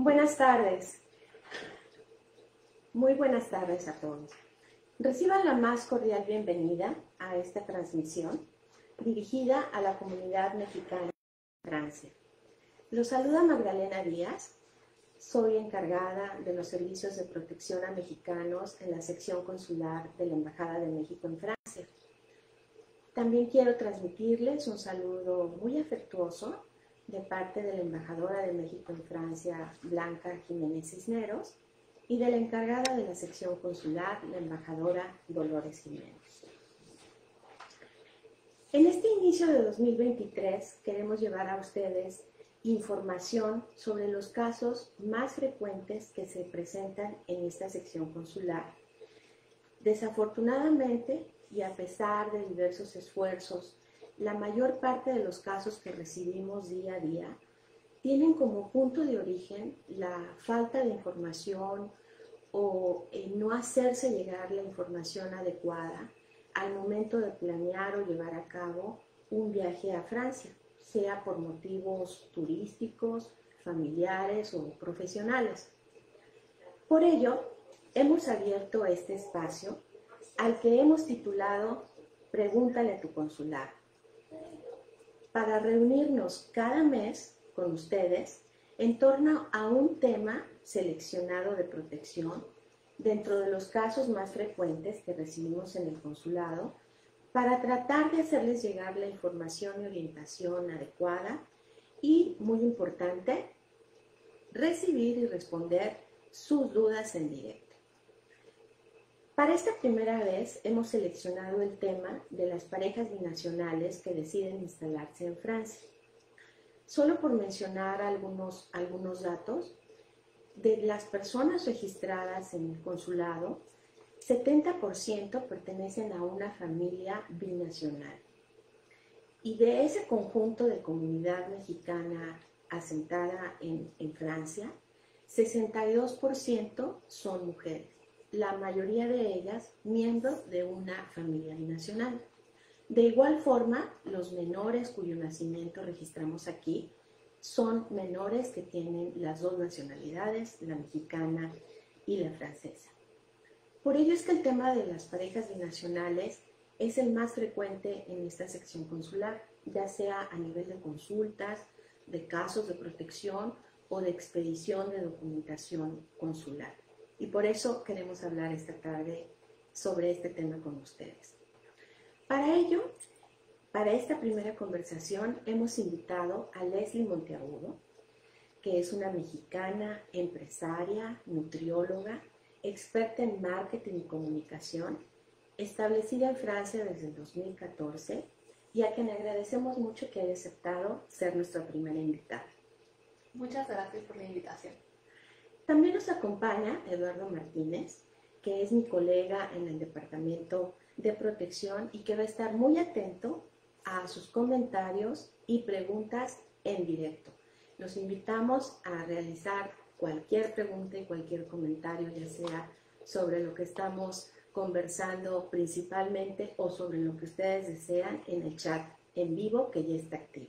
Buenas tardes. Muy buenas tardes a todos. Reciban la más cordial bienvenida a esta transmisión dirigida a la comunidad mexicana en Francia. Los saluda Magdalena Díaz. Soy encargada de los servicios de protección a mexicanos en la sección consular de la Embajada de México en Francia. También quiero transmitirles un saludo muy afectuoso de parte de la embajadora de México en Francia, Blanca Jiménez Cisneros, y de la encargada de la sección consular, la embajadora Dolores Jiménez. En este inicio de 2023 queremos llevar a ustedes información sobre los casos más frecuentes que se presentan en esta sección consular. Desafortunadamente, y a pesar de diversos esfuerzos, la mayor parte de los casos que recibimos día a día tienen como punto de origen la falta de información o no hacerse llegar la información adecuada al momento de planear o llevar a cabo un viaje a Francia, sea por motivos turísticos, familiares o profesionales. Por ello, hemos abierto este espacio al que hemos titulado Pregúntale a tu consular, para reunirnos cada mes con ustedes en torno a un tema seleccionado de protección dentro de los casos más frecuentes que recibimos en el consulado, para tratar de hacerles llegar la información y orientación adecuada y, muy importante, recibir y responder sus dudas en directo. Para esta primera vez hemos seleccionado el tema de las parejas binacionales que deciden instalarse en Francia. Solo por mencionar algunos datos, de las personas registradas en el consulado, 70% pertenecen a una familia binacional. Y de ese conjunto de comunidad mexicana asentada en Francia, 62% son mujeres, la mayoría de ellas miembros de una familia binacional. De igual forma, los menores cuyo nacimiento registramos aquí son menores que tienen las dos nacionalidades, la mexicana y la francesa. Por ello es que el tema de las parejas binacionales es el más frecuente en esta sección consular, ya sea a nivel de consultas, de casos de protección o de expedición de documentación consular. Y por eso queremos hablar esta tarde sobre este tema con ustedes. Para ello, para esta primera conversación hemos invitado a Leslie Monteagudo, que es una mexicana, empresaria, nutrióloga, experta en marketing y comunicación, establecida en Francia desde el 2014 y a quien agradecemos mucho que haya aceptado ser nuestra primera invitada. Muchas gracias por la invitación. También nos acompaña Eduardo Martínez, que es mi colega en el Departamento de Protección y que va a estar muy atento a sus comentarios y preguntas en directo. Los invitamos a realizar cualquier pregunta y cualquier comentario, ya sea sobre lo que estamos conversando principalmente o sobre lo que ustedes desean en el chat en vivo que ya está activo.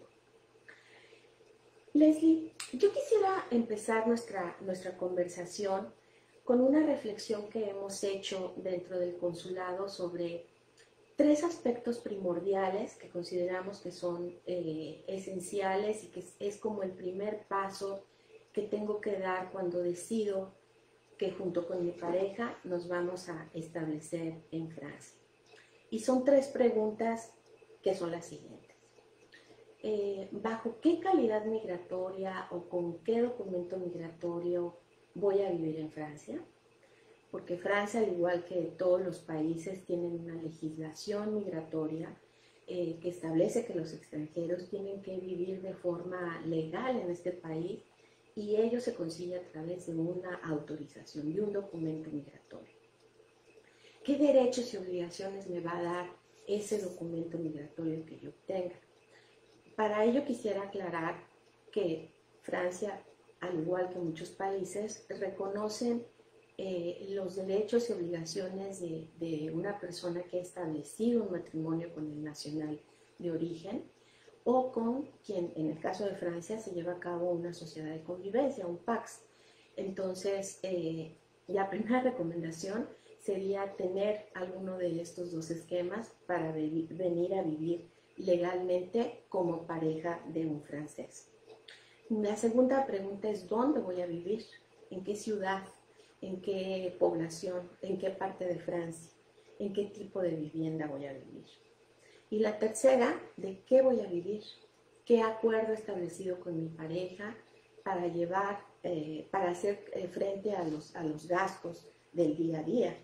Leslie, yo quisiera empezar nuestra conversación con una reflexión que hemos hecho dentro del consulado sobre tres aspectos primordiales que consideramos que son esenciales y que es como el primer paso que tengo que dar cuando decido que junto con mi pareja nos vamos a establecer en Francia. Y son tres preguntas que son las siguientes. ¿Bajo qué calidad migratoria o con qué documento migratorio voy a vivir en Francia? Porque Francia, al igual que todos los países, tienen una legislación migratoria que establece que los extranjeros tienen que vivir de forma legal en este país y ello se consigue a través de una autorización, de un documento migratorio. ¿Qué derechos y obligaciones me va a dar ese documento migratorio que yo obtenga? Para ello quisiera aclarar que Francia, al igual que muchos países, reconocen los derechos y obligaciones de una persona que ha establecido un matrimonio con el nacional de origen o con quien, en el caso de Francia, se lleva a cabo una sociedad de convivencia, un PACS. Entonces, la primera recomendación sería tener alguno de estos dos esquemas para venir a vivir legalmente como pareja de un francés. La segunda pregunta es: ¿dónde voy a vivir? ¿En qué ciudad? ¿En qué población? ¿En qué parte de Francia? ¿En qué tipo de vivienda voy a vivir? Y la tercera, ¿de qué voy a vivir? ¿Qué acuerdo he establecido con mi pareja para llevar, para hacer frente a los gastos del día a día?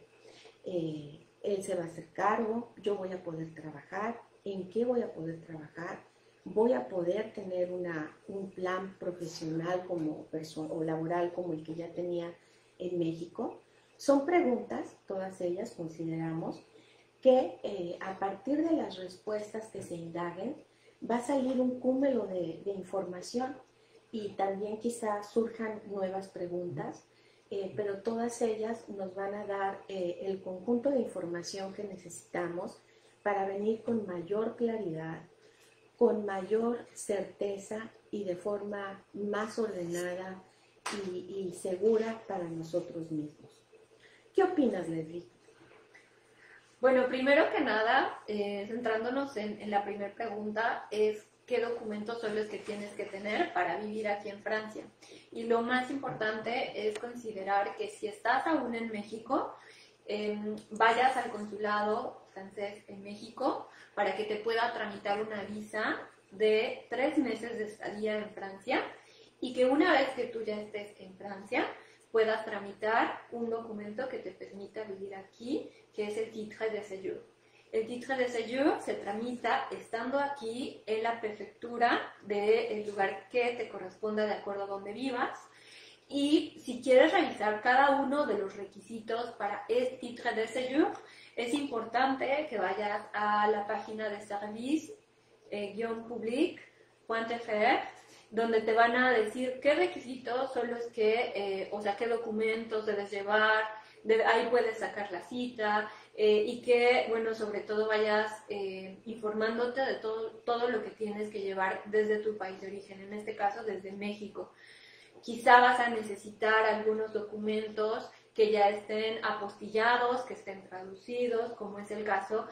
Él se va a hacer cargo, yo voy a poder trabajar, ¿en qué voy a poder trabajar? ¿Voy a poder tener un plan profesional o laboral como el que ya tenía en México? Son preguntas, todas ellas consideramos, que a partir de las respuestas que se indaguen, va a salir un cúmulo de información y también quizás surjan nuevas preguntas, pero todas ellas nos van a dar el conjunto de información que necesitamos para venir con mayor claridad, con mayor certeza y de forma más ordenada y segura para nosotros mismos. ¿Qué opinas, Leslie? Bueno, primero que nada, centrándonos en la primera pregunta, es qué documentos son los que tienes que tener para vivir aquí en Francia. Y lo más importante es considerar que si estás aún en México, vayas al consulado francés en México para que te pueda tramitar una visa de 3 meses de estadía en Francia, y que una vez que tú ya estés en Francia puedas tramitar un documento que te permita vivir aquí, que es el titre de séjour. El titre de séjour se tramita estando aquí en la prefectura del lugar que te corresponda de acuerdo a donde vivas. Y si quieres revisar cada uno de los requisitos para este titre de séjour, es importante que vayas a la página de service-public.fr, donde te van a decir qué requisitos son los que, qué documentos debes llevar, ahí puedes sacar la cita, y que, bueno, sobre todo vayas informándote de todo lo que tienes que llevar desde tu país de origen, en este caso desde México. Quizá vas a necesitar algunos documentos que ya estén apostillados, que estén traducidos, como es el caso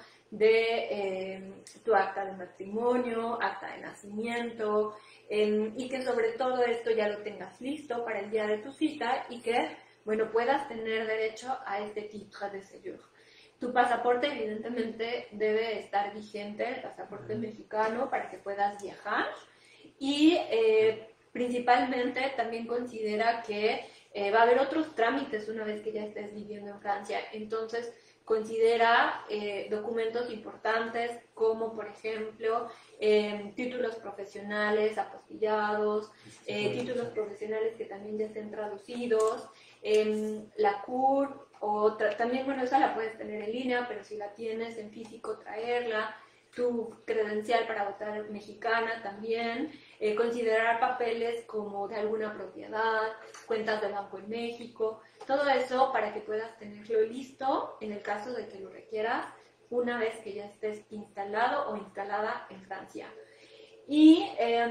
de tu acta de matrimonio, acta de nacimiento, y que sobre todo esto ya lo tengas listo para el día de tu cita y que, bueno, puedas tener derecho a este titre de séjour. Tu pasaporte evidentemente debe estar vigente, el pasaporte mexicano, para que puedas viajar, y principalmente también considera que va a haber otros trámites una vez que ya estés viviendo en Francia. Entonces considera documentos importantes como, por ejemplo, títulos profesionales apostillados, títulos profesionales que también ya estén traducidos, la CUR, también, bueno, esa la puedes tener en línea, pero si la tienes en físico, traerla, tu credencial para votar mexicana también, considerar papeles como de alguna propiedad, cuentas de banco en México, todo eso para que puedas tenerlo listo en el caso de que lo requieras una vez que ya estés instalado o instalada en Francia. Y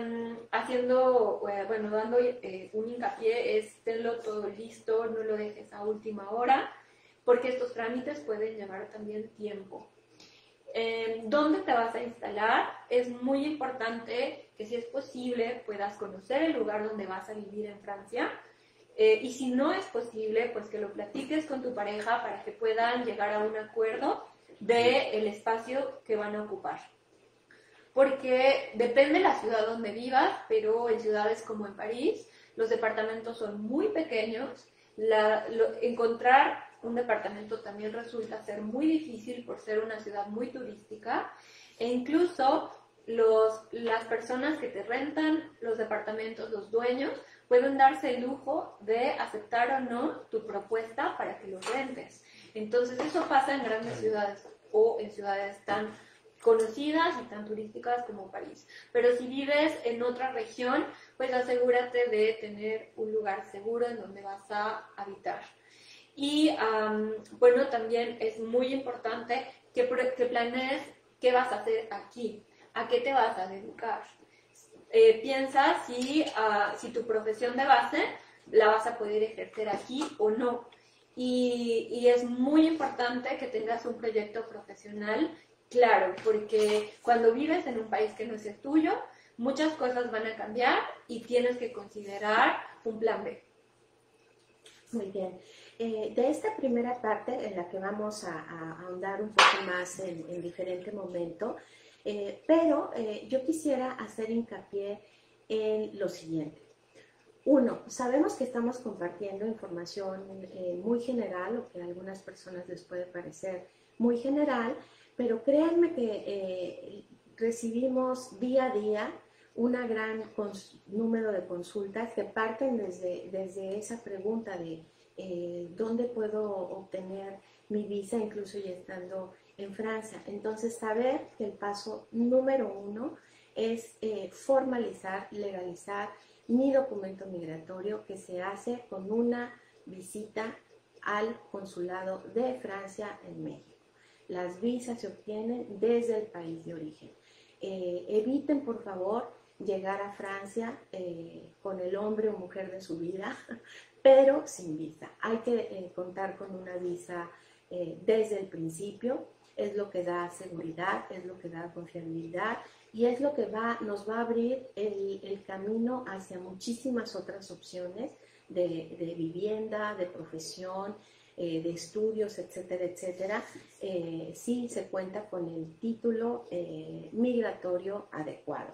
dando un hincapié es tenlo todo listo, no lo dejes a última hora, porque estos trámites pueden llevar también tiempo. ¿Dónde te vas a instalar? Es muy importante que, si es posible, puedas conocer el lugar donde vas a vivir en Francia, y si no es posible, pues que lo platiques con tu pareja para que puedan llegar a un acuerdo del espacio que van a ocupar. Porque depende de la ciudad donde vivas, pero en ciudades como en París, los departamentos son muy pequeños. Encontrar un departamento también resulta ser muy difícil por ser una ciudad muy turística, e incluso las personas que te rentan los departamentos, los dueños, pueden darse el lujo de aceptar o no tu propuesta para que los rentes. Entonces eso pasa en grandes ciudades o en ciudades tan conocidas y tan turísticas como París. Pero si vives en otra región, pues asegúrate de tener un lugar seguro en donde vas a habitar. Y bueno, también es muy importante que planees qué vas a hacer aquí, a qué te vas a dedicar. Piensa si tu profesión de base la vas a poder ejercer aquí o no. Y es muy importante que tengas un proyecto profesional claro, porque cuando vives en un país que no es el tuyo, muchas cosas van a cambiar y tienes que considerar un plan B. Muy bien. De esta primera parte en la que vamos a ahondar un poco más en diferente momento, pero yo quisiera hacer hincapié en lo siguiente. Uno, sabemos que estamos compartiendo información muy general, o que a algunas personas les puede parecer muy general, pero créanme que recibimos día a día un gran número de consultas que parten desde esa pregunta de dónde puedo obtener mi visa, incluso ya estando en Francia. Entonces, saber que el paso número uno es formalizar, legalizar mi documento migratorio, que se hace con una visita al consulado de Francia en México. Las visas se obtienen desde el país de origen. Eviten, por favor, llegar a Francia con el hombre o mujer de su vida, pero sin visa. Hay que contar con una visa desde el principio. Es lo que da seguridad, es lo que da confiabilidad y es lo que nos va a abrir el camino hacia muchísimas otras opciones de vivienda, de profesión, de estudios, etcétera, etcétera, si se cuenta con el título migratorio adecuado.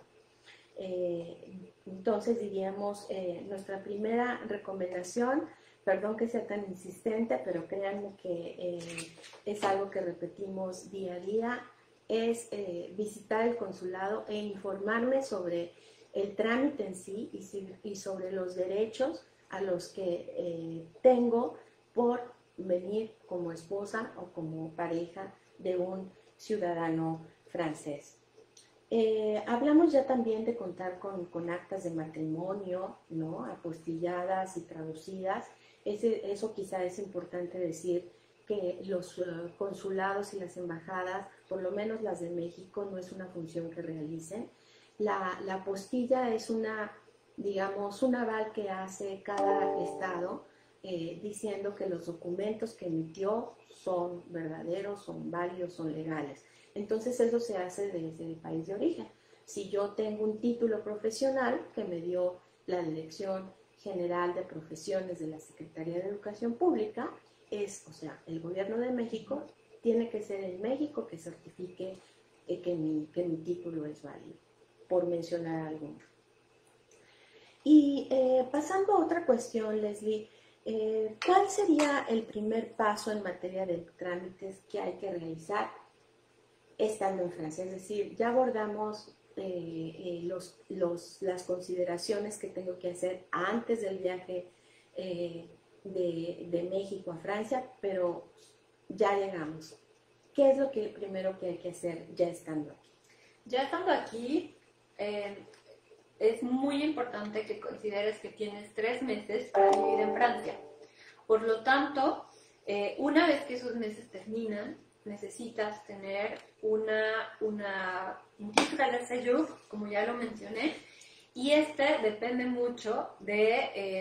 Entonces diríamos, nuestra primera recomendación, perdón que sea tan insistente, pero créanme que es algo que repetimos día a día, es visitar el consulado e informarme sobre el trámite en sí y sobre los derechos a los que tengo por venir como esposa o como pareja de un ciudadano francés. Hablamos ya también de contar con actas de matrimonio, ¿no? Apostilladas y traducidas. Eso quizá es importante decir que los consulados y las embajadas, por lo menos las de México, no es una función que realicen. La apostilla es digamos, un aval que hace cada estado diciendo que los documentos que emitió son verdaderos, son válidos, son legales. Entonces eso se hace desde el país de origen. Si yo tengo un título profesional que me dio la Dirección General de Profesiones de la Secretaría de Educación Pública, o sea, el gobierno de México tiene que ser en México que certifique que mi título es válido, por mencionar alguno. Y pasando a otra cuestión, Leslie, ¿cuál sería el primer paso en materia de trámites que hay que realizar estando en Francia? Es decir, ya abordamos las consideraciones que tengo que hacer antes del viaje de México a Francia, pero ya llegamos. ¿Qué es lo primero que hay que hacer ya estando aquí? Ya estando aquí, es muy importante que consideres que tienes 3 meses para vivir en Francia. Por lo tanto, una vez que esos meses terminan, necesitas tener un titre de séjour, como ya lo mencioné, y depende mucho de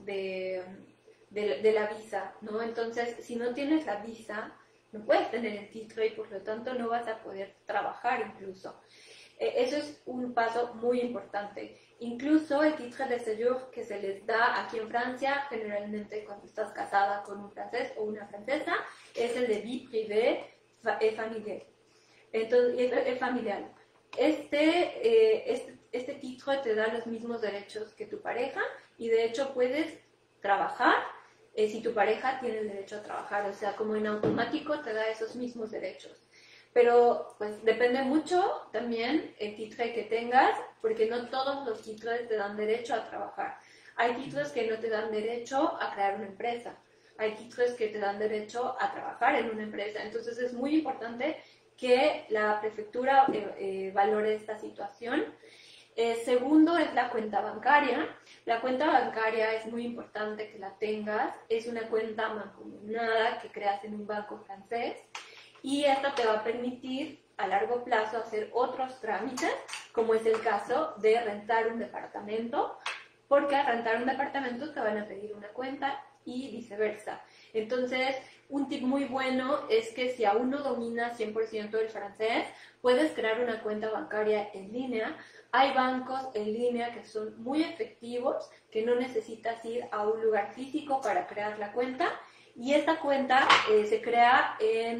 la visa, ¿no? Entonces, si no tienes la visa, no puedes tener el título y por lo tanto no vas a poder trabajar incluso. Eso es un paso muy importante. Incluso el titre de séjour que se les da aquí en Francia, generalmente cuando estás casada con un francés o una francesa, es el de vie privée et familial. Entonces, es familiar. Este título te da los mismos derechos que tu pareja y de hecho puedes trabajar si tu pareja tiene el derecho a trabajar, o sea, como en automático te da esos mismos derechos. Pero pues depende mucho también el título que tengas, porque no todos los títulos te dan derecho a trabajar. Hay títulos que no te dan derecho a crear una empresa. Hay títulos que te dan derecho a trabajar en una empresa. Entonces es muy importante que la prefectura valore esta situación. Segundo es la cuenta bancaria. La cuenta bancaria es muy importante que la tengas. Es una cuenta mancomunada que creas en un banco francés y esta te va a permitir a largo plazo hacer otros trámites, como es el caso de rentar un departamento porque al rentar un departamento te van a pedir una cuenta y viceversa. Entonces, un tip muy bueno es que si aún no dominas 100% el francés, puedes crear una cuenta bancaria en línea. Hay bancos en línea que son muy efectivos, que no necesitas ir a un lugar físico para crear la cuenta. Y esta cuenta se crea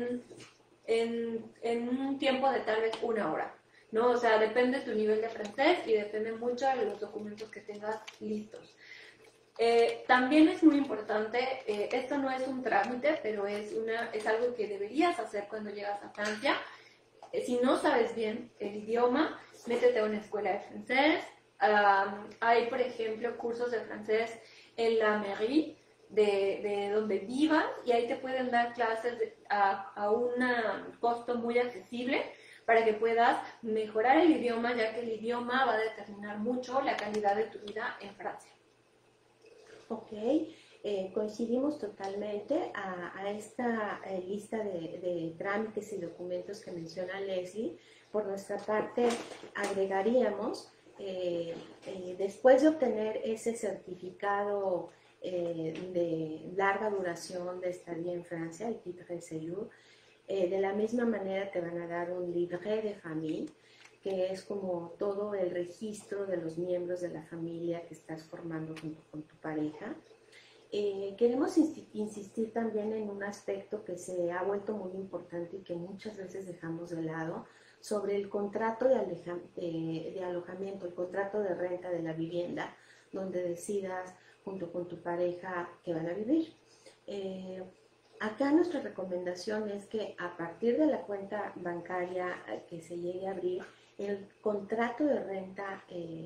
en un tiempo de tal vez 1 hora, ¿no? O sea, depende de tu nivel de francés y depende mucho de los documentos que tengas listos. También es muy importante, esto no es un trámite, pero es algo que deberías hacer cuando llegas a Francia. Si no sabes bien el idioma, métete a una escuela de francés. Hay, por ejemplo, cursos de francés en la mairie de donde vivas, y ahí te pueden dar clases a un costo muy accesible para que puedas mejorar el idioma, ya que el idioma va a determinar mucho la calidad de tu vida en Francia. Ok, coincidimos totalmente a esta lista de trámites y documentos que menciona Leslie. Por nuestra parte, agregaríamos, después de obtener ese certificado de larga duración de estadía en Francia, el titre de séjour, de la misma manera te van a dar un livret de famille, que es como todo el registro de los miembros de la familia que estás formando junto con tu pareja. Queremos insistir también en un aspecto que se ha vuelto muy importante y que muchas veces dejamos de lado, sobre el contrato de alojamiento, el contrato de renta de la vivienda, donde decidas junto con tu pareja que van a vivir. Acá nuestra recomendación es que a partir de la cuenta bancaria que se llegue a abrir, el contrato de renta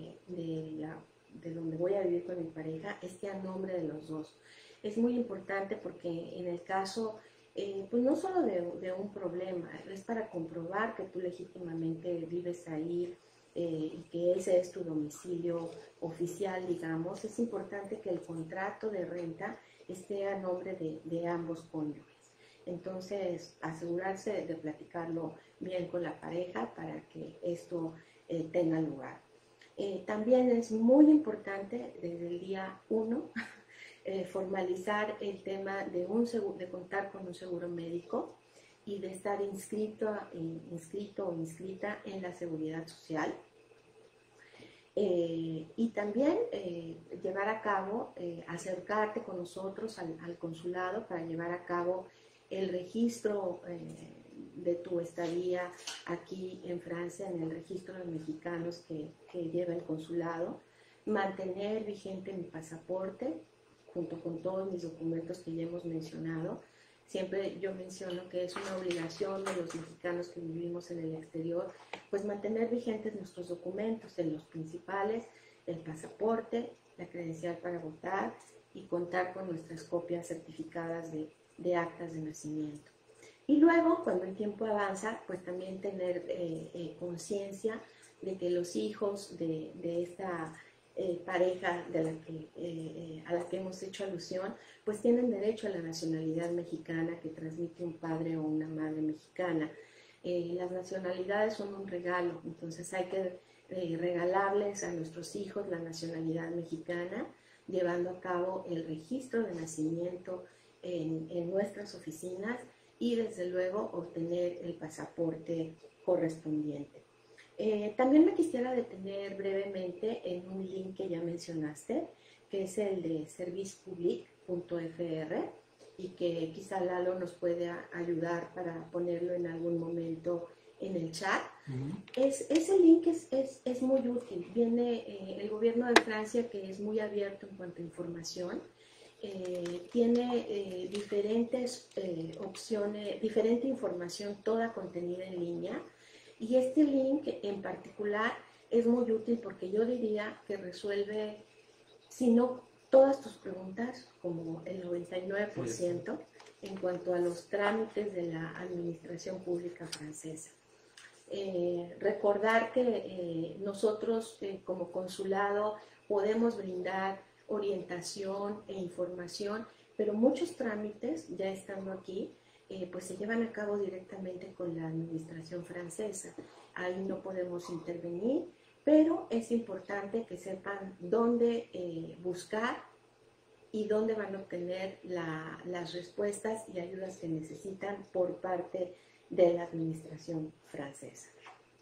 de donde voy a vivir con mi pareja esté a nombre de los dos. Es muy importante porque en el caso, pues no solo de un problema, es para comprobar que tú legítimamente vives ahí y que ese es tu domicilio oficial, digamos. Es importante que el contrato de renta esté a nombre de ambos cónyuges. Entonces, asegurarse de platicarlo bien con la pareja para que esto tenga lugar. También es muy importante desde el día 1 formalizar el tema de contar con un seguro médico y de estar inscrito o inscrita en la seguridad social. Y también llevar a cabo, acercarte con nosotros al consulado para llevar a cabo el registro de tu estadía aquí en Francia, en el registro de mexicanos que lleva el consulado, mantener vigente mi pasaporte junto con todos mis documentos que ya hemos mencionado. Siempre yo menciono que es una obligación de los mexicanos que vivimos en el exterior, pues mantener vigentes nuestros documentos, en los principales, el pasaporte, la credencial para votar y contar con nuestras copias certificadas de actas de nacimiento. Y luego, cuando el tiempo avanza, pues también tener conciencia de que los hijos de esta pareja a la que hemos hecho alusión, pues tienen derecho a la nacionalidad mexicana que transmite un padre o una madre mexicana. Las nacionalidades son un regalo, entonces hay que regalarles a nuestros hijos la nacionalidad mexicana, llevando a cabo el registro de nacimiento en nuestras oficinas y desde luego obtener el pasaporte correspondiente. También me quisiera detener brevemente en un link que ya mencionaste, que es el de servicepublic.fr y que quizá Lalo nos puede ayudar para ponerlo en algún momento en el chat. Ese link es muy útil. Viene el gobierno de Francia, que es muy abierto en cuanto a información. Tiene diferentes opciones, diferente información, toda contenida en línea. Y este link en particular es muy útil porque yo diría que resuelve, si no todas tus preguntas, como el 99%, en cuanto a los trámites de la administración pública francesa. Recordar que nosotros como consulado podemos brindar orientación e información, pero muchos trámites, ya estando aquí, pues se llevan a cabo directamente con la administración francesa. Ahí no podemos intervenir, pero es importante que sepan dónde buscar y dónde van a obtener las respuestas y ayudas que necesitan por parte de la administración francesa.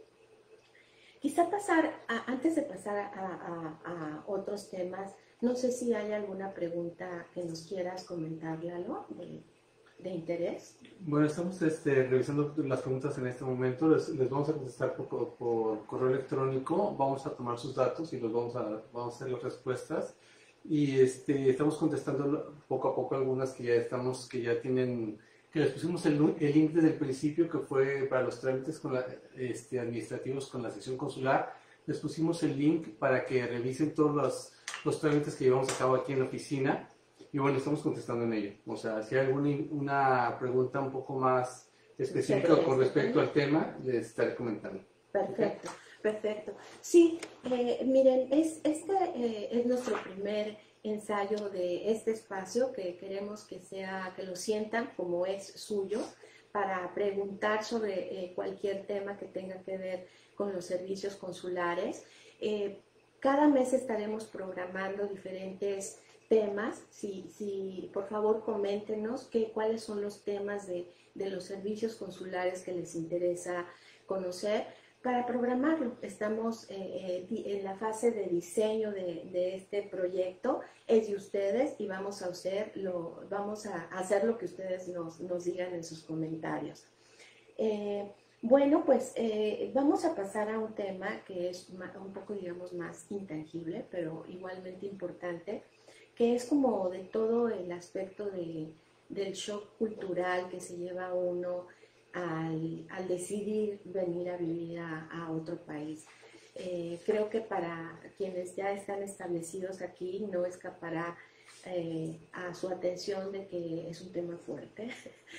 Quizá antes de pasar a otros temas, no sé si hay alguna pregunta que nos quieras comentar, Lalo, de interés. Bueno, estamos revisando las preguntas en este momento. Les vamos a contestar por correo electrónico. Vamos a tomar sus datos y vamos a hacer las respuestas. Y estamos contestando poco a poco algunas que ya tienen, que les pusimos el link desde el principio, que fue para los trámites administrativos con la sección consular. Les pusimos el link para que revisen todos los trámites que llevamos a cabo aquí en la oficina. Y bueno, estamos contestando en ello. O sea, si hay una pregunta un poco más específica con respecto al tema, les estaré comentando. Perfecto, perfecto. Sí, miren, este es nuestro primer ensayo de este espacio que queremos que lo sientan como es suyo, para preguntar sobre cualquier tema que tenga que ver con los servicios consulares. Cada mes estaremos programando diferentes temas. Si por favor coméntenos cuáles son los temas de los servicios consulares que les interesa conocer para programarlo. Estamos en la fase de diseño de este proyecto. Es de ustedes y vamos a hacer lo que ustedes nos digan en sus comentarios. Bueno, pues vamos a pasar a un tema que es un poco, digamos, más intangible, pero igualmente importante, que es como de todo el aspecto del shock cultural que se lleva uno al decidir venir a vivir a otro país. Creo que para quienes ya están establecidos aquí no escapará a su atención de que es un tema fuerte.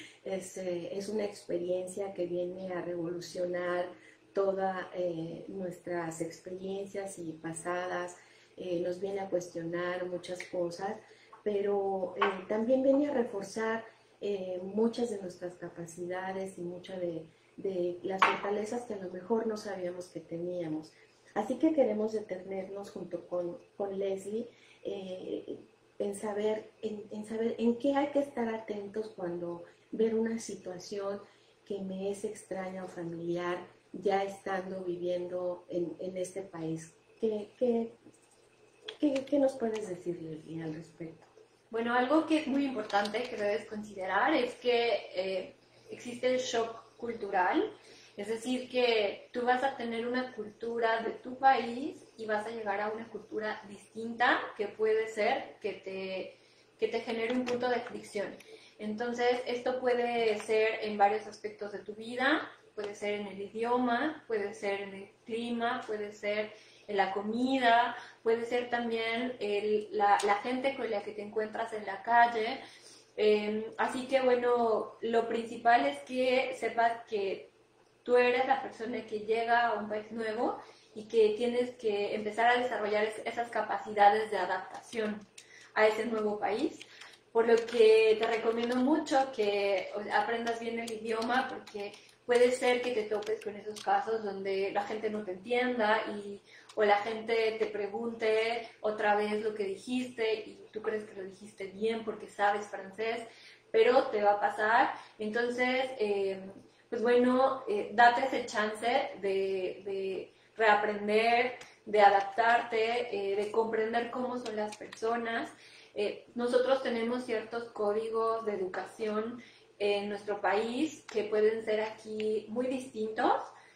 Es una experiencia que viene a revolucionar todas nuestras experiencias y pasadas, nos viene a cuestionar muchas cosas, pero también viene a reforzar muchas de nuestras capacidades y muchas de las fortalezas que a lo mejor no sabíamos que teníamos. Así que queremos detenernos junto con Leslie en saber en qué hay que estar atentos cuando ver una situación que me es extraña o familiar, ya estando viviendo en este país. ¿Qué nos puedes decir, Leslie, al respecto? Bueno, algo que es muy importante que debes considerar es que existe el shock cultural, es decir, que tú vas a tener una cultura de tu país y vas a llegar a una cultura distinta que puede ser que te genere un punto de fricción. Entonces, esto puede ser en varios aspectos de tu vida, puede ser en el idioma, puede ser en el clima, puede ser en la comida, puede ser también la gente con la que te encuentras en la calle. Así que bueno, lo principal es que sepas que tú eres la persona que llega a un país nuevo y que tienes que empezar a desarrollar esas capacidades de adaptación a ese nuevo país. Por lo que te recomiendo mucho que aprendas bien el idioma, porque puede ser que te topes con esos casos donde la gente no te entienda o la gente te pregunte otra vez lo que dijiste y tú crees que lo dijiste bien porque sabes francés, pero te va a pasar. Entonces, pues bueno, date ese chance de reaprender, de adaptarte, de comprender cómo son las personas. Nosotros tenemos ciertos códigos de educación en nuestro país que pueden ser aquí muy distintos.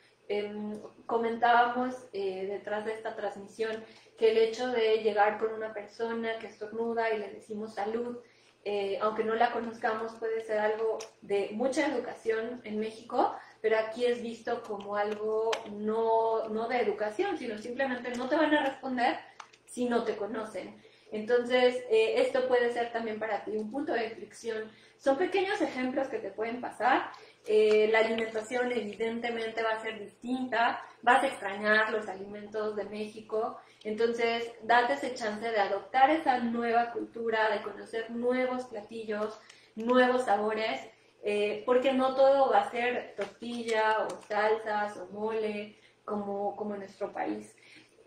Comentábamos detrás de esta transmisión que el hecho de llegar con una persona que estornuda y le decimos salud, aunque no la conozcamos, puede ser algo de mucha educación en México, pero aquí es visto como algo no de educación, sino simplemente no te van a responder si no te conocen. Entonces, esto puede ser también para ti un punto de fricción. Son pequeños ejemplos que te pueden pasar. La alimentación evidentemente va a ser distinta, vas a extrañar los alimentos de México, entonces date ese chance de adoptar esa nueva cultura, de conocer nuevos platillos, nuevos sabores, porque no todo va a ser tortilla o salsas o mole como en nuestro país.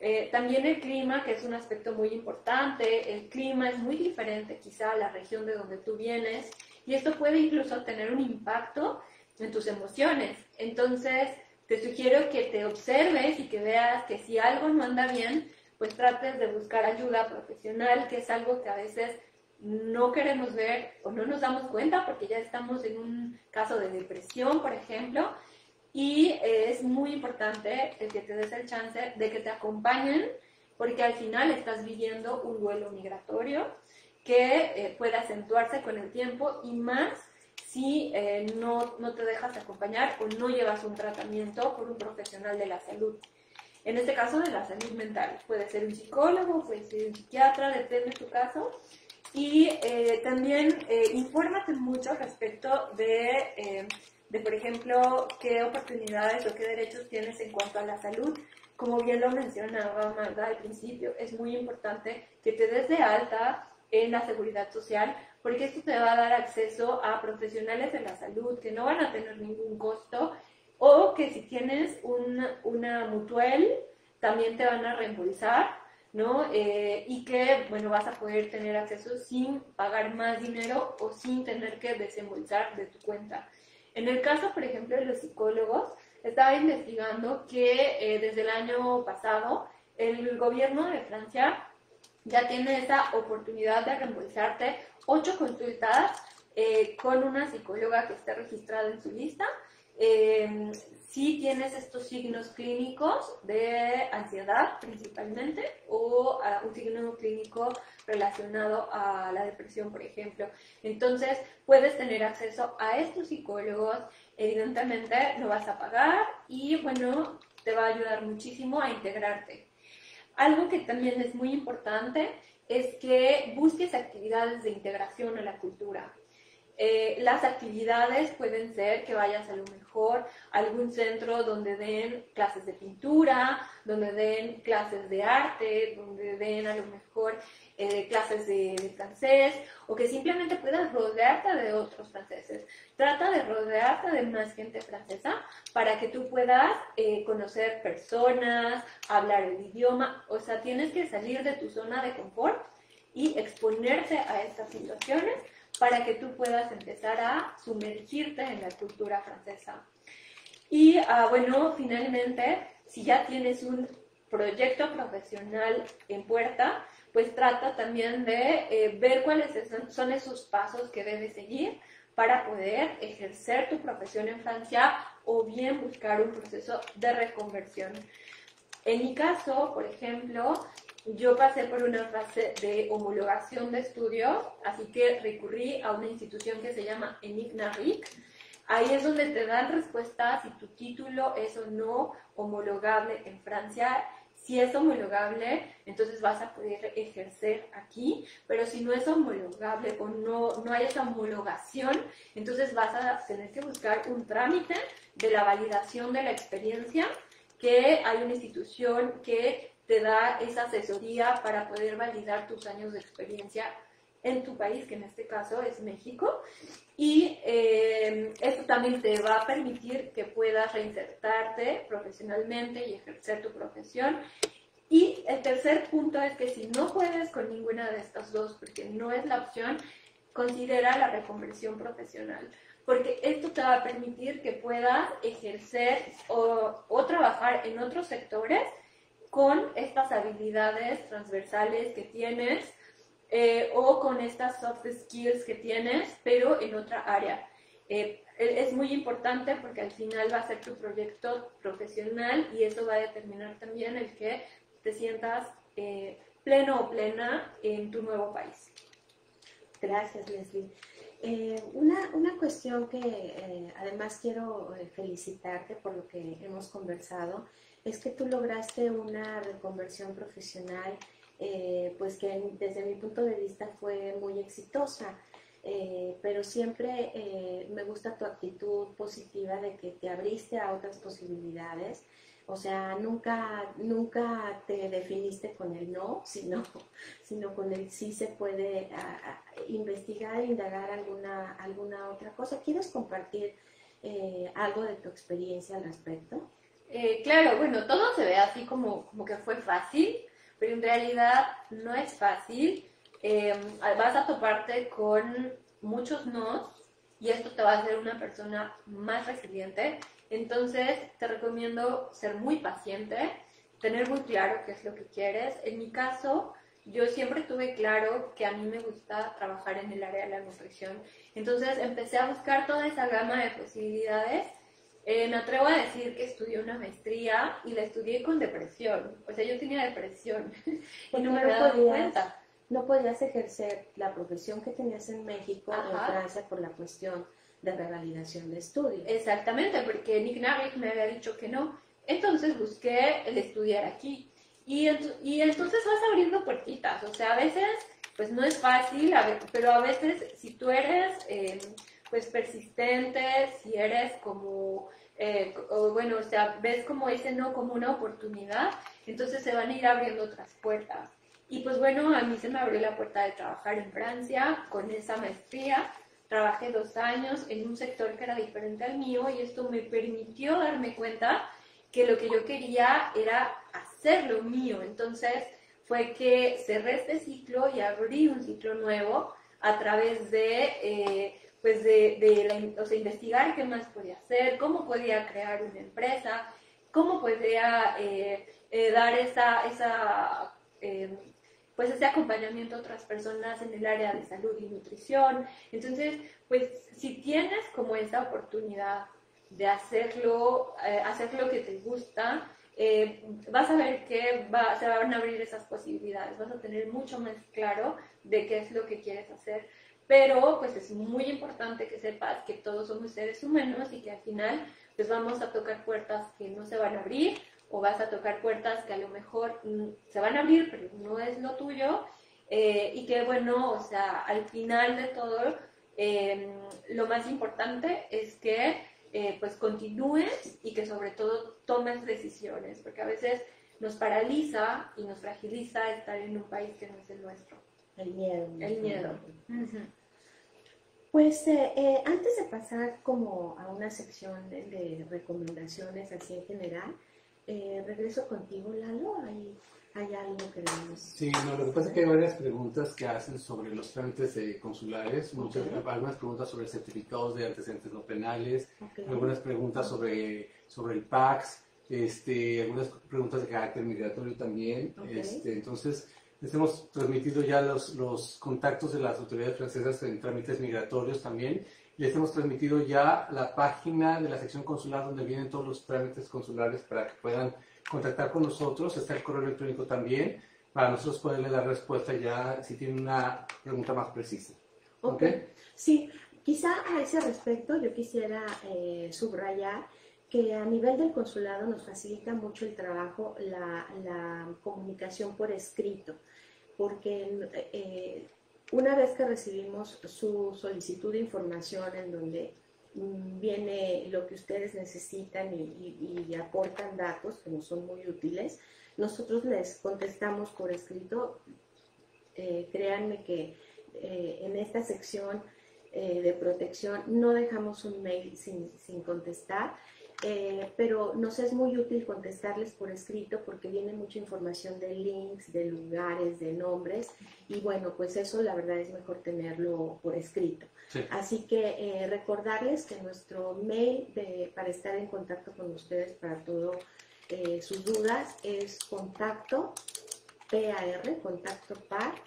También el clima, que es un aspecto muy importante. El clima es muy diferente quizá a la región de donde tú vienes y esto puede incluso tener un impacto en tus emociones. Entonces, te sugiero que te observes y que veas que si algo no anda bien, pues trates de buscar ayuda profesional, que es algo que a veces no queremos ver o no nos damos cuenta porque ya estamos en un caso de depresión, por ejemplo, y es muy importante el que te des el chance de que te acompañen porque al final estás viviendo un duelo migratorio que puede acentuarse con el tiempo y más si no te dejas acompañar o no llevas un tratamiento por un profesional de la salud. En este caso de la salud mental, puede ser un psicólogo, puede ser un psiquiatra, depende de tu caso. Y también infórmate mucho respecto de, por ejemplo, qué oportunidades o qué derechos tienes en cuanto a la salud. Como bien lo mencionaba Magda al principio, es muy importante que te des de alta en la seguridad social, porque esto te va a dar acceso a profesionales de la salud que no van a tener ningún costo, o que si tienes una mutual, también te van a reembolsar, ¿no? Y que, bueno, vas a poder tener acceso sin pagar más dinero o sin tener que desembolsar de tu cuenta. En el caso, por ejemplo, de los psicólogos, estaba investigando que desde el año pasado el gobierno de Francia ya tiene esa oportunidad de reembolsarte 8 consultas con una psicóloga que esté registrada en su lista. Si tienes estos signos clínicos de ansiedad principalmente o un signo clínico relacionado a la depresión, por ejemplo. Entonces, puedes tener acceso a estos psicólogos, evidentemente lo vas a pagar y bueno, te va a ayudar muchísimo a integrarte. Algo que también es muy importante es que busques actividades de integración a la cultura. Las actividades pueden ser que vayas a lo mejor a algún centro donde den clases de pintura, donde den clases de arte, donde den a lo mejor clases de francés, o que simplemente puedas rodearte de otros franceses. Trata de rodearte de más gente francesa para que tú puedas conocer personas, hablar el idioma. O sea, tienes que salir de tu zona de confort y exponerte a estas situaciones para que tú puedas empezar a sumergirte en la cultura francesa. Y bueno, finalmente, si ya tienes un proyecto profesional en puerta, pues trata también de ver cuáles son esos pasos que debes seguir para poder ejercer tu profesión en Francia o bien buscar un proceso de reconversión. En mi caso, por ejemplo, yo pasé por una fase de homologación de estudios, así que recurrí a una institución que se llama ENIC-NARIC. Ahí es donde te dan respuesta si tu título es o no homologable en Francia. Si es homologable, entonces vas a poder ejercer aquí, pero si no es homologable o no hay esa homologación, entonces vas a tener que buscar un trámite de la validación de la experiencia, que hay una institución que te da esa asesoría para poder validar tus años de experiencia en tu país, que en este caso es México, y esto también te va a permitir que puedas reinsertarte profesionalmente y ejercer tu profesión. Y el tercer punto es que si no puedes con ninguna de estas dos, porque no es la opción, considera la reconversión profesional, porque esto te va a permitir que puedas ejercer o trabajar en otros sectores con estas habilidades transversales que tienes o con estas soft skills que tienes, pero en otra área. Es muy importante porque al final va a ser tu proyecto profesional y eso va a determinar también el que te sientas pleno o plena en tu nuevo país. Gracias, Leslie. Una cuestión que además quiero felicitarte por lo que hemos conversado es que tú lograste una reconversión profesional pues que desde mi punto de vista fue muy exitosa, pero siempre me gusta tu actitud positiva de que te abriste a otras posibilidades. O sea, nunca te definiste con el no, sino con el sí se puede investigar e indagar alguna otra cosa. ¿Quieres compartir algo de tu experiencia al respecto? Claro, bueno, todo se ve así como que fue fácil, pero en realidad no es fácil. Vas a toparte con muchos nos y esto te va a hacer una persona más resiliente. Entonces, te recomiendo ser muy paciente, tener muy claro qué es lo que quieres. En mi caso, yo siempre tuve claro que a mí me gusta trabajar en el área de la nutrición. Entonces, empecé a buscar toda esa gama de posibilidades. Me atrevo a decir que estudié una maestría y la estudié con depresión. O sea, yo tenía depresión y no me había dado cuenta. No podías ejercer la profesión que tenías en México o en Francia por la cuestión de revalidación de estudios. Exactamente, porque Nick Narvik me había dicho que no. Entonces busqué el estudiar aquí. Y entonces vas abriendo puertitas. O sea, a veces pues no es fácil, pero a veces si tú eres pues persistente, si eres como, bueno, o sea, ves como ese no como una oportunidad, entonces se van a ir abriendo otras puertas. Y pues bueno, a mí se me abrió la puerta de trabajar en Francia con esa maestría. Trabajé 2 años en un sector que era diferente al mío y esto me permitió darme cuenta que lo que yo quería era hacer lo mío. Entonces fue que cerré este ciclo y abrí un ciclo nuevo a través de, o sea, investigar qué más podía hacer, cómo podía crear una empresa, cómo podía dar pues ese acompañamiento a otras personas en el área de salud y nutrición. Entonces, pues si tienes como esa oportunidad de hacerlo, hacer lo que te gusta, vas a ver que se van a abrir esas posibilidades, vas a tener mucho más claro de qué es lo que quieres hacer. Pero pues es muy importante que sepas que todos somos seres humanos y que al final pues vamos a tocar puertas que no se van a abrir, o vas a tocar puertas que a lo mejor se van a abrir, pero no es lo tuyo, y que bueno, o sea, al final de todo, lo más importante es que pues continúes y que sobre todo tomes decisiones, porque a veces nos paraliza y nos fragiliza estar en un país que no es el nuestro. El miedo. El miedo. Pues antes de pasar como a una sección de recomendaciones así en general, regreso contigo, Lalo. ¿Hay algo que debemos? Sí, no, lo que pasa es que hay varias preguntas que hacen sobre los trámites consulares, algunas preguntas sobre certificados de antecedentes no penales, algunas preguntas sobre el PAX, algunas preguntas de carácter migratorio también. Entonces, les hemos transmitido ya los contactos de las autoridades francesas en trámites migratorios también. Les hemos transmitido ya la página de la sección consular donde vienen todos los trámites consulares para que puedan contactar con nosotros. Está el correo electrónico también para nosotros poderle dar respuesta ya si tienen una pregunta más precisa. ¿Ok? Sí, quizá a ese respecto yo quisiera subrayar que a nivel del consulado nos facilita mucho el trabajo la comunicación por escrito, porque una vez que recibimos su solicitud de información en donde viene lo que ustedes necesitan y aportan datos que nos son muy útiles, nosotros les contestamos por escrito. Créanme que en esta sección de protección no dejamos un mail sin contestar. Pero nos es muy útil contestarles por escrito porque viene mucha información de links, de lugares, de nombres y bueno, pues eso la verdad es mejor tenerlo por escrito. Sí. Así que recordarles que nuestro mail para estar en contacto con ustedes para todas sus dudas es contacto par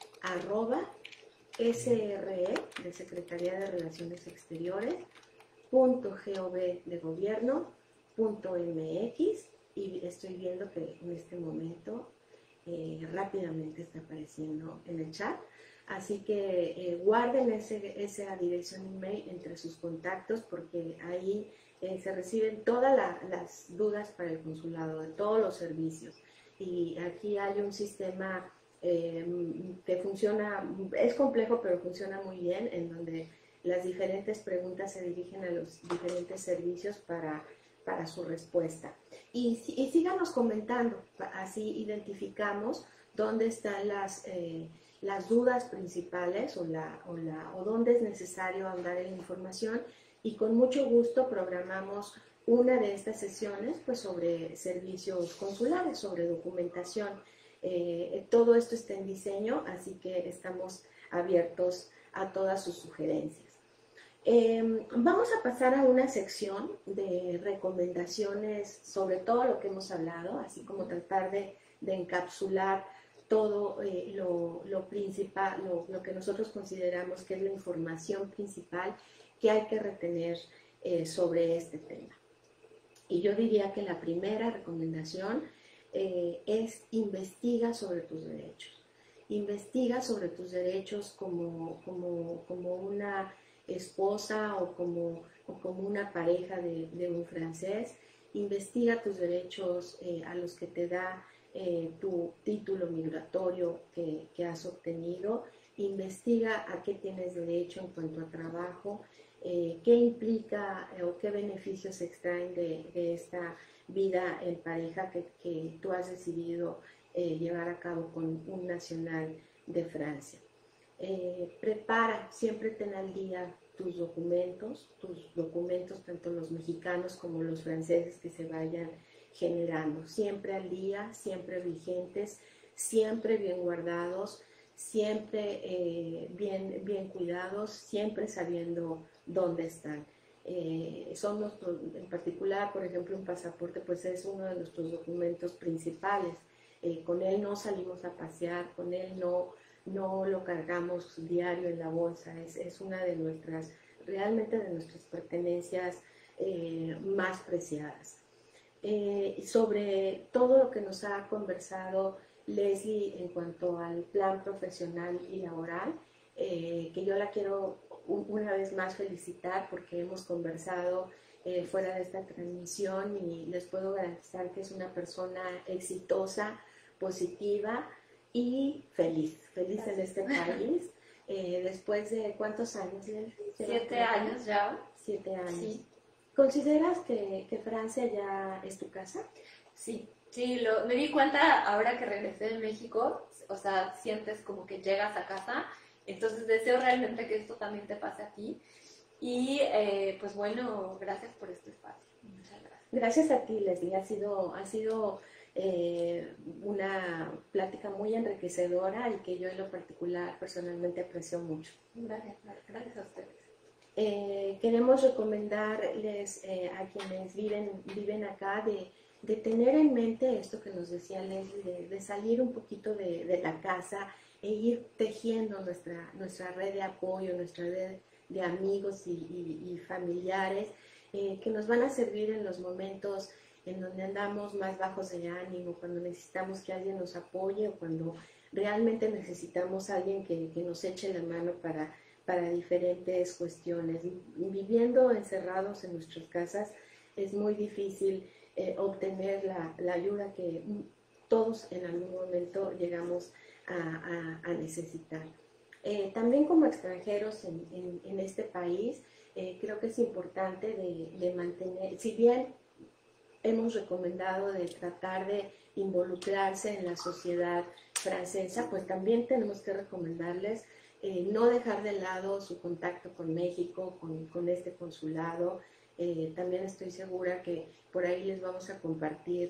@SRE de Secretaría de Relaciones Exteriores .gov de gobierno.mx y estoy viendo que en este momento rápidamente está apareciendo en el chat, así que guarden esa dirección email entre sus contactos porque ahí se reciben todas las dudas para el consulado de todos los servicios y aquí hay un sistema que funciona, es complejo pero funciona muy bien, en donde las diferentes preguntas se dirigen a los diferentes servicios para su respuesta. Y síganos comentando, así identificamos dónde están las dudas principales o dónde es necesario ahondar en la información y con mucho gusto programamos una de estas sesiones pues sobre servicios consulares, sobre documentación. Todo esto está en diseño, así que estamos abiertos a todas sus sugerencias. Vamos a pasar a una sección de recomendaciones sobre todo lo que hemos hablado, así como tratar de encapsular todo lo principal, lo que nosotros consideramos que es la información principal que hay que retener sobre este tema. Y yo diría que la primera recomendación es investiga sobre tus derechos. Investiga sobre tus derechos como una esposa o como una pareja de un francés. Investiga tus derechos a los que te da tu título migratorio que has obtenido. Investiga a qué tienes derecho en cuanto a trabajo, qué implica o qué beneficios se extraen de esta vida en pareja que tú has decidido llevar a cabo con un nacional de Francia. Prepara, siempre ten al día tus documentos tanto los mexicanos como los franceses que se vayan generando, siempre al día, siempre vigentes, siempre bien guardados, siempre bien cuidados, siempre sabiendo dónde están. Son nuestros, en particular, por ejemplo, un pasaporte, pues es uno de nuestros documentos principales. Con él no salimos a pasear, con él no lo cargamos diario en la bolsa, es una de nuestras, realmente de nuestras pertenencias más preciadas. Sobre todo lo que nos ha conversado Leslie en cuanto al plan profesional y laboral, que yo la quiero una vez más felicitar porque hemos conversado fuera de esta transmisión y les puedo garantizar que es una persona exitosa, positiva y feliz en este país. Después de ¿cuántos años? 7 años ya. 7 años. Sí. ¿Consideras que Francia ya es tu casa? Sí, me di cuenta ahora que regresé de México, o sea, sientes como que llegas a casa, entonces deseo realmente que esto también te pase a ti. Y pues bueno, gracias por este espacio. Muchas gracias. Gracias a ti, Leslie. Ha sido una plática muy enriquecedora y que yo en lo particular personalmente aprecio mucho. Gracias a ustedes. Queremos recomendarles a quienes viven acá de tener en mente esto que nos decía Leslie, de salir un poquito de la casa e ir tejiendo nuestra red de apoyo, nuestra red de amigos y familiares que nos van a servir en los momentos en donde andamos más bajos de ánimo, cuando necesitamos que alguien nos apoye o cuando realmente necesitamos a alguien que nos eche la mano para diferentes cuestiones. Viviendo encerrados en nuestras casas es muy difícil obtener la ayuda que todos en algún momento llegamos a necesitar. También como extranjeros en este país, creo que es importante de mantener, si bien hemos recomendado de tratar de involucrarse en la sociedad francesa, pues también tenemos que recomendarles no dejar de lado su contacto con México, con este consulado. También estoy segura que por ahí les vamos a compartir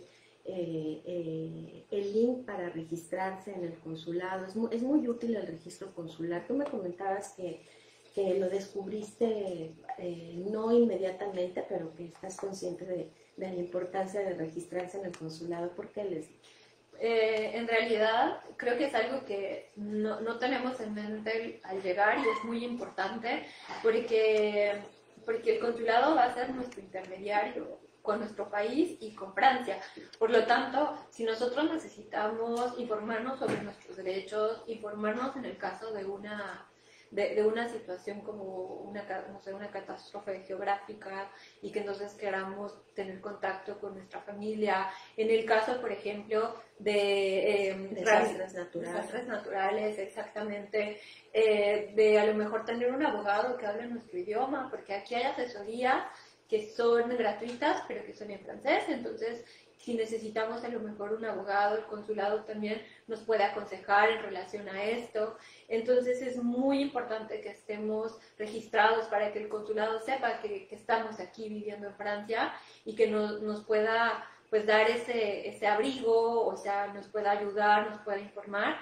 el link para registrarse en el consulado. Es muy útil el registro consular. Tú me comentabas que lo descubriste no inmediatamente, pero que estás consciente de la importancia de registrarse en el consulado. ¿Por qué, Leslie? En realidad creo que es algo que no tenemos en mente al llegar y es muy importante porque el consulado va a ser nuestro intermediario con nuestro país y con Francia. Por lo tanto, si nosotros necesitamos informarnos sobre nuestros derechos, informarnos en el caso de una situación como una catástrofe geográfica y que entonces queramos tener contacto con nuestra familia. En el caso, por ejemplo, de desastres naturales, exactamente, de a lo mejor tener un abogado que hable nuestro idioma, porque aquí hay asesorías que son gratuitas, pero que son en francés, entonces Si necesitamos a lo mejor un abogado, el consulado también nos puede aconsejar en relación a esto. Entonces es muy importante que estemos registrados para que el consulado sepa que estamos aquí viviendo en Francia y que nos pueda pues dar ese abrigo, o sea, nos pueda ayudar, nos pueda informar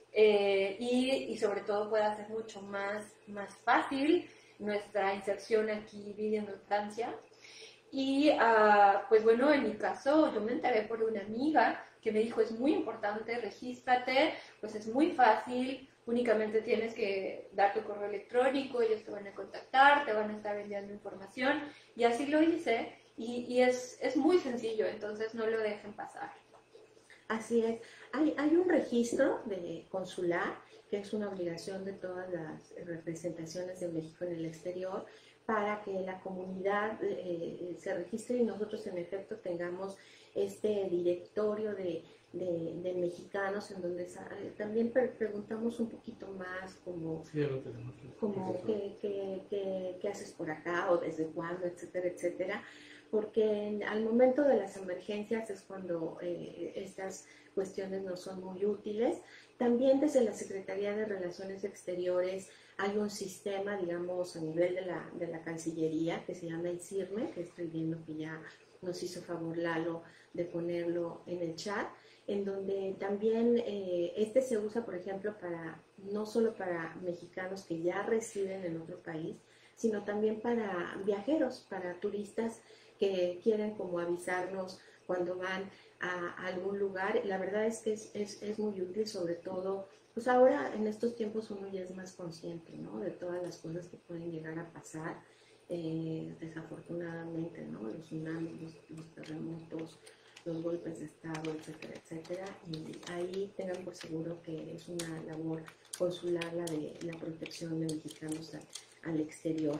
y sobre todo pueda hacer mucho más fácil nuestra inserción aquí viviendo en Francia. Y pues bueno, en mi caso yo me enteré por una amiga que me dijo, es muy importante, regístrate, pues es muy fácil, únicamente tienes que dar tu correo electrónico, ellos te van a contactar, te van a estar enviando información, y así lo hice, y es muy sencillo, entonces no lo dejen pasar. Así es. Hay un registro de consular, que es una obligación de todas las representaciones de México en el exterior, para que la comunidad se registre y nosotros en efecto tengamos este directorio de mexicanos en donde también preguntamos un poquito más como, sí, ya lo tenemos. como qué haces por acá o desde cuándo, etcétera, etcétera, porque al momento de las emergencias es cuando estas cuestiones no son muy útiles. También desde la Secretaría de Relaciones Exteriores hay un sistema, digamos, a nivel de la Cancillería que se llama el CIRME, que estoy viendo que ya nos hizo favor Lalo de ponerlo en el chat, en donde también este se usa, por ejemplo, no solo para mexicanos que ya residen en otro país, sino también para viajeros, para turistas que quieren como avisarnos cuando van a algún lugar. La verdad es que es muy útil, sobre todo, pues ahora en estos tiempos uno ya es más consciente, ¿no? De todas las cosas que pueden llegar a pasar, desafortunadamente, ¿no? Los tsunamis, los terremotos, los golpes de estado, etcétera, etcétera. Y ahí tengan por seguro que es una labor consular la de la protección de mexicanos al exterior.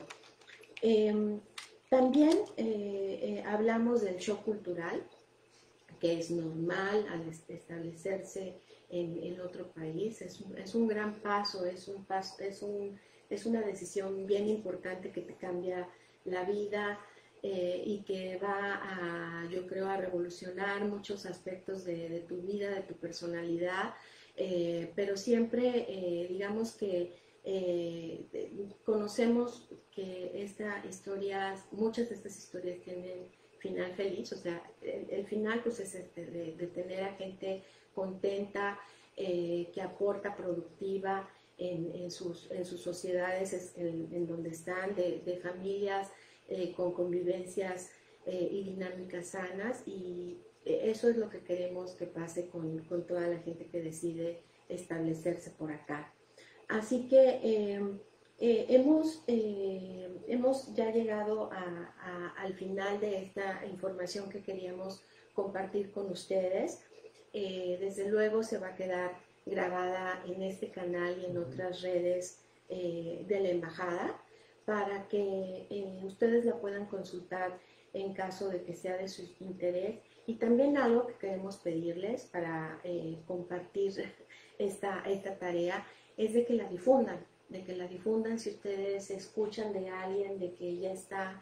También hablamos del shock cultural, que es normal al establecerse en otro país. Es un gran paso, es una decisión bien importante que te cambia la vida y que va yo creo, a revolucionar muchos aspectos de tu vida, de tu personalidad, pero siempre, digamos que conocemos que muchas de estas historias tienen final feliz, o sea, el final pues es de tener a gente contenta, que aporta, productiva en sus sociedades en donde están, de familias con convivencias y dinámicas sanas, y eso es lo que queremos que pase con toda la gente que decide establecerse por acá. Así que hemos ya llegado al final de esta información que queríamos compartir con ustedes. Desde luego se va a quedar grabada en este canal y en otras redes de la Embajada para que ustedes la puedan consultar en caso de que sea de su interés. Y también algo que queremos pedirles para compartir esta tarea es de que la difundan, si ustedes escuchan de alguien de que ya está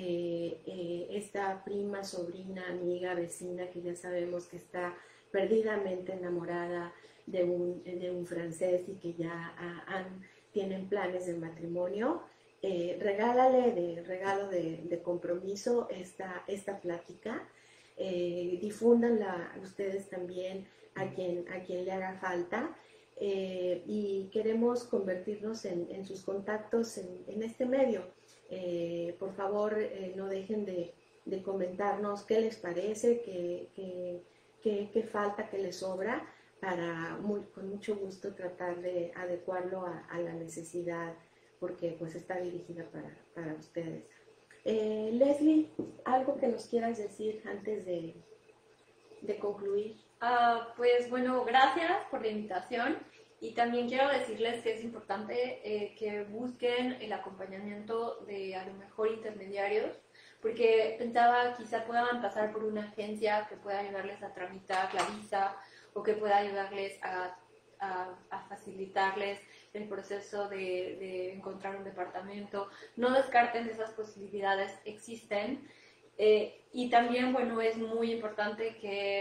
esta prima, sobrina, amiga, vecina, que ya sabemos que está perdidamente enamorada de un francés y que ya tienen planes de matrimonio, regálale de regalo de compromiso esta plática, difúndanla ustedes también a quien le haga falta. Y queremos convertirnos en sus contactos en este medio. Por favor, no dejen de comentarnos qué les parece, qué falta, qué les sobra, para con mucho gusto tratar de adecuarlo a la necesidad, porque pues está dirigida para ustedes. Leslie, ¿algo que nos quieras decir antes de concluir? Pues bueno, gracias por la invitación, y también quiero decirles que es importante que busquen el acompañamiento de a lo mejor intermediarios, porque pensaba quizá puedan pasar por una agencia que pueda ayudarles a tramitar la visa o que pueda ayudarles a facilitarles el proceso de encontrar un departamento. No descarten esas posibilidades, existen. Y también, bueno, es muy importante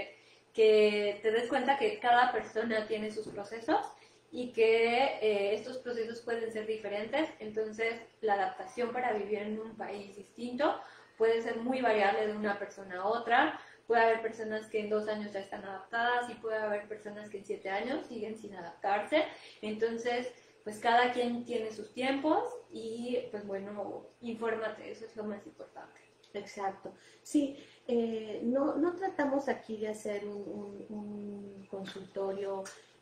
que te des cuenta que cada persona tiene sus procesos y que estos procesos pueden ser diferentes, entonces la adaptación para vivir en un país distinto puede ser muy variable de una persona a otra. Puede haber personas que en 2 años ya están adaptadas y puede haber personas que en 7 años siguen sin adaptarse. Entonces, pues cada quien tiene sus tiempos y pues bueno, infórmate, eso es lo más importante. Exacto. Sí, no tratamos aquí de hacer un consultorio,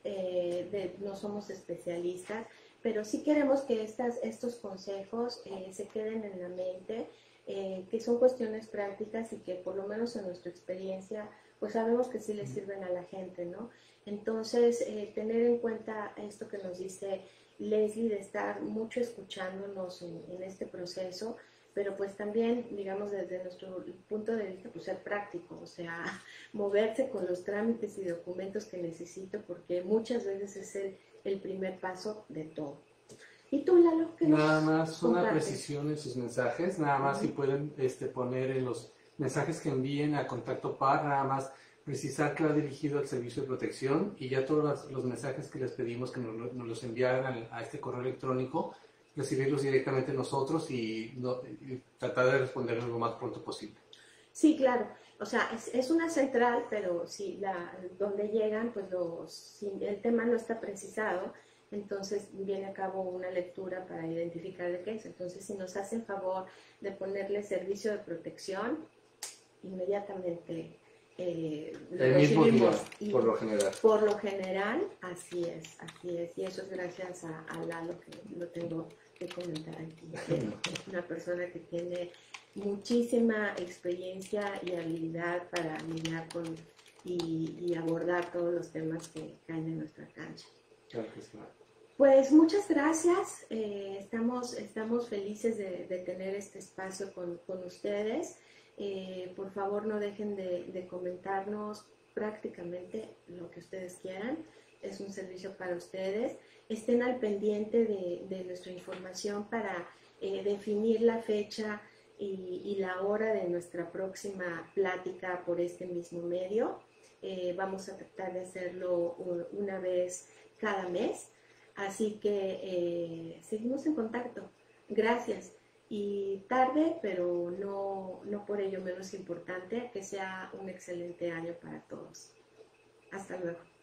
no somos especialistas, pero sí queremos que estos consejos se queden en la mente, que son cuestiones prácticas y que por lo menos en nuestra experiencia, pues sabemos que sí les sirven a la gente, ¿no? Entonces, tener en cuenta esto que nos dice Leslie, de estar mucho escuchándonos en este proceso, pero pues también, digamos, desde nuestro punto de vista, pues ser práctico, o sea, moverse con los trámites y documentos que necesito, porque muchas veces es el primer paso de todo. ¿Y tú, Lalo, qué nos Nada más una compartes? precisión en sus mensajes, nada más si pueden poner en los mensajes que envíen a Contacto PAR, nada más precisar que va dirigido al servicio de protección, y ya todos los mensajes que les pedimos que nos los enviaran a este correo electrónico, recibirlos directamente nosotros y tratar de responderlos lo más pronto posible. Sí, claro. O sea, es una central, pero si donde llegan, pues si el tema no está precisado, entonces viene a cabo una lectura para identificar de qué es. Entonces, si nos hacen favor de ponerle servicio de protección, inmediatamente lo El mismo día, recibimos. Y por lo general. por lo general, así es, así es. Y eso es gracias a Lalo, que lo tengo que comentar aquí. Es una persona que tiene muchísima experiencia y habilidad para lidiar con y abordar todos los temas que caen en nuestra cancha. Claro que sí. Pues muchas gracias, estamos felices de tener este espacio con ustedes. Por favor, no dejen de comentarnos prácticamente lo que ustedes quieran, es un servicio para ustedes. Estén al pendiente de nuestra información para definir la fecha y la hora de nuestra próxima plática por este mismo medio. Vamos a tratar de hacerlo una vez cada mes. Así que seguimos en contacto. Gracias. Y tarde, pero no por ello menos importante, que sea un excelente año para todos. Hasta luego.